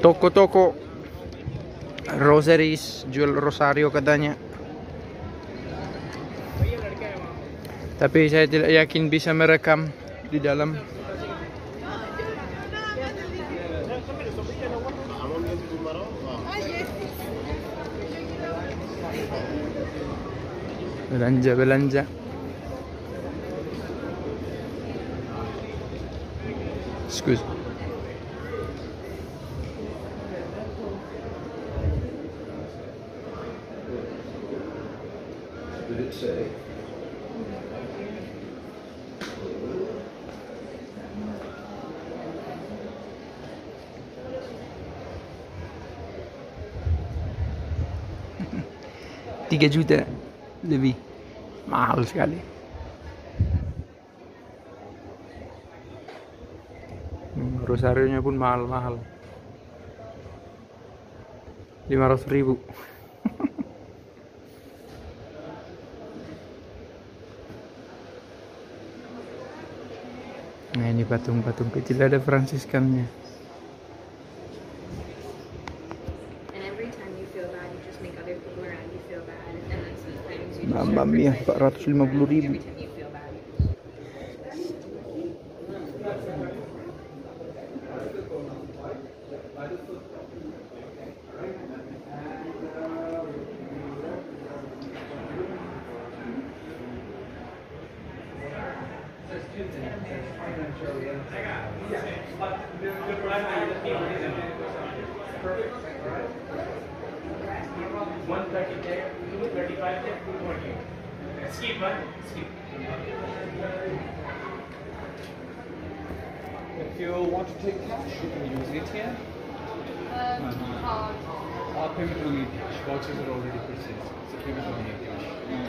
toko-toko rosaries, jual rosario katanya. Tapi saya tidak yakin bisa merekam di dalam. Belanja. Excuse. Did it say? Tiga juta lebih, mahal sekali. Rosario-nya pun mahal-mahal, 500.000. Nah, ini patung-patung kecil, ada Fransiskannya. Mamma mia, 450.000. If you want to take cash, you can use it here. Payment only cash. Vouchers are already purchased. So payment only cash.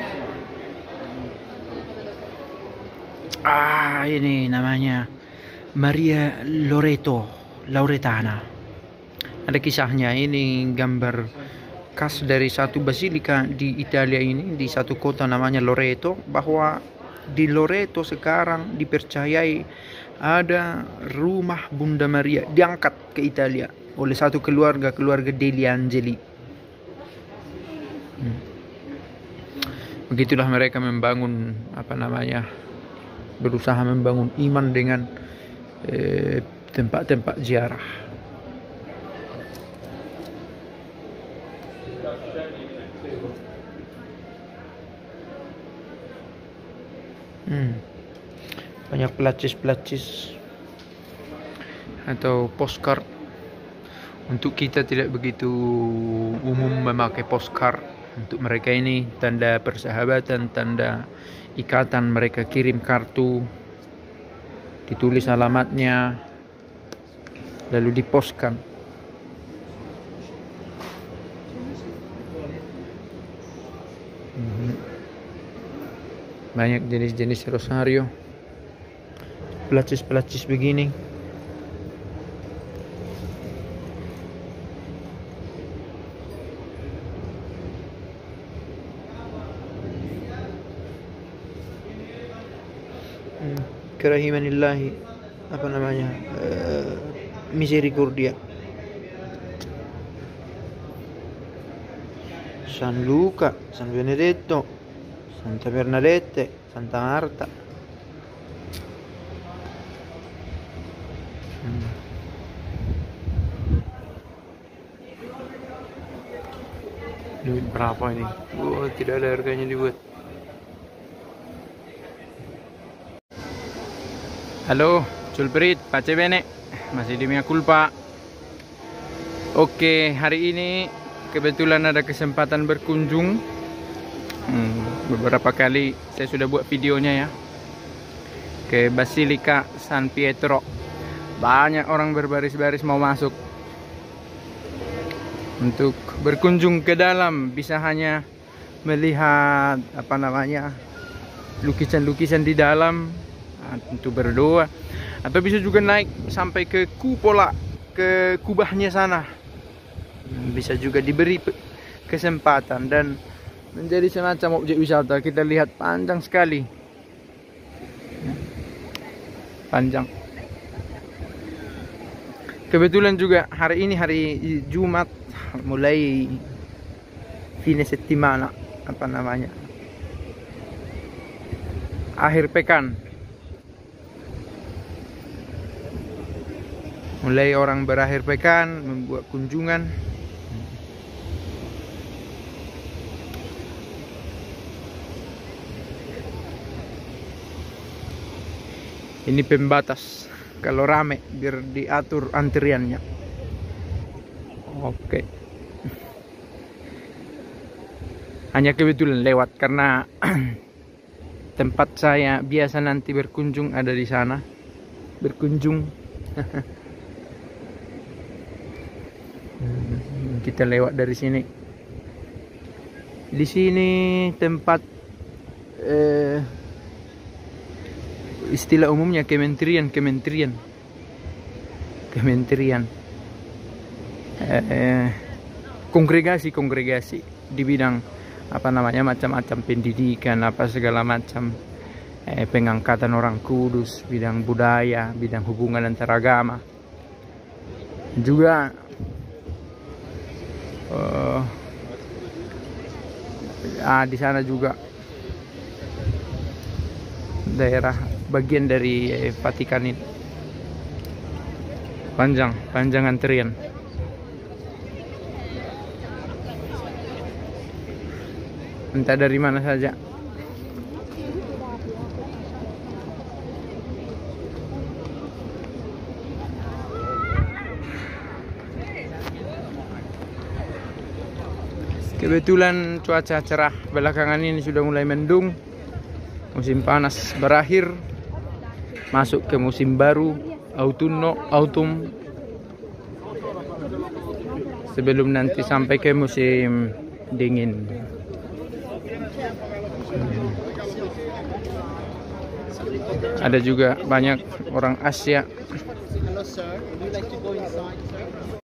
Ini namanya Maria Loreto, Lauretana. Ada kisahnya. Ini gambar khas dari satu basilika di Italia ini, di satu kota namanya Loreto, bahwa di Loreto sekarang dipercayai ada rumah Bunda Maria diangkat ke Italia oleh satu keluarga Degli Angeli. Begitulah mereka membangun berusaha membangun iman dengan tempat-tempat ziarah. Banyak pelacis atau postcard. Untuk kita tidak begitu umum memakai postcard. Untuk mereka ini tanda persahabatan, tanda ikatan. Mereka kirim kartu, ditulis alamatnya, lalu dipostkan. Banyak jenis-jenis rosario, pelacis begini. Kerahimanillahi, misericordia. San Luca, San Benedetto, Santa Bernadette, Santa Marta. Duit berapa ini? Tidak ada harganya dibuat. Halo, Sulprit, pace bene, masih di mia culpa. Oke, hari ini kebetulan ada kesempatan berkunjung. Beberapa kali saya sudah buat videonya ya, ke Basilika San Pietro. Banyak orang berbaris-baris mau masuk. Untuk berkunjung ke dalam bisa hanya melihat lukisan-lukisan di dalam, untuk berdoa, atau bisa juga naik sampai ke kupola, ke kubahnya sana. Bisa juga diberi kesempatan dan menjadi semacam objek wisata. Kita lihat panjang sekali, panjang. Kebetulan juga hari ini hari Jumat, mulai fine settimana, apa namanya, akhir pekan. Mulai orang berakhir pekan membuat kunjungan. Ini pembatas, kalau rame biar diatur antriannya. Oke. Hanya kebetulan lewat karena tempat saya biasa nanti berkunjung ada di sana. Berkunjung. Kita lewat dari sini. Di sini tempat istilah umumnya kementerian kongregasi di bidang apa namanya, macam-macam pendidikan, apa segala macam, pengangkatan orang kudus, bidang budaya, bidang hubungan antar agama juga. Di sana juga daerah bagian dari Vatikan ini. Panjang antrian. Entah dari mana saja. Kebetulan cuaca cerah, belakangan ini sudah mulai mendung. Musim panas berakhir, masuk ke musim baru, autumn. Sebelum nanti sampai ke musim dingin. Ada juga banyak orang Asia.